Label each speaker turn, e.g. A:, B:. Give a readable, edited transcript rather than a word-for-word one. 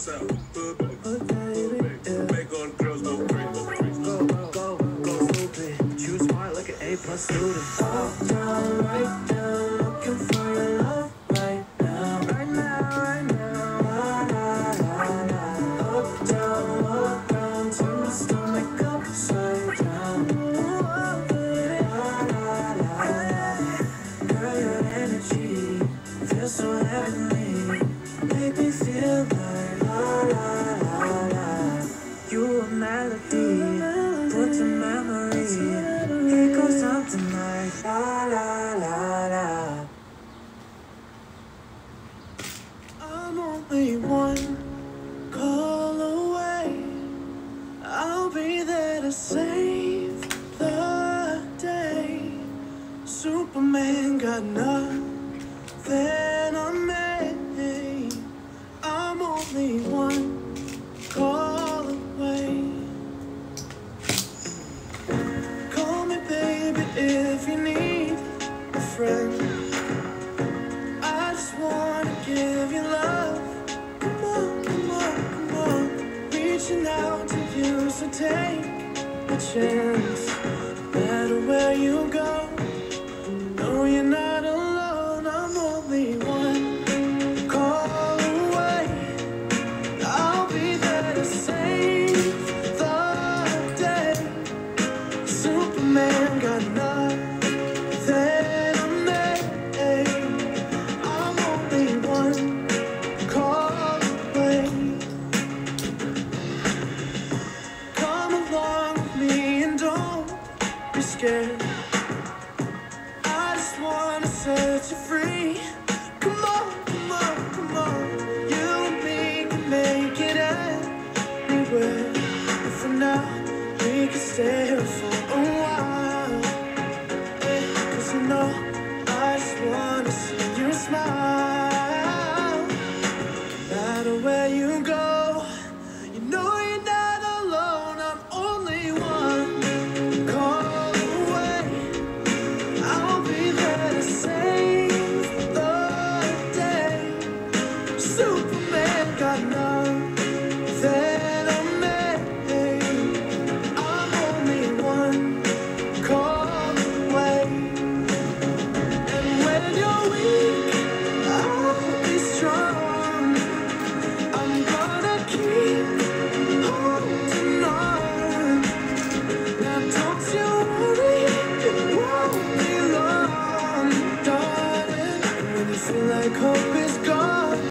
A: sound. Hood baby, make all the girls go crazy. Go stupid. You smart like an A+ student. Up, down, right down, looking for your love right now. Right now. La, la, la. Up, down, walk around, turn my stomach upside down. Oh, baby. La, la, la. Girl, your energy feels so heavenly. Make me feel like la, la, la, la. You a melody, put to memory. It goes something like la, la, la, la. I'm only one call away. I'll be there to save the day. Superman got nothing on me. I'm only one call away. Call me baby if you need a friend. I just wanna give you love. Come on, come on, come on. Reaching out to you, so take a chance. No matter where you go,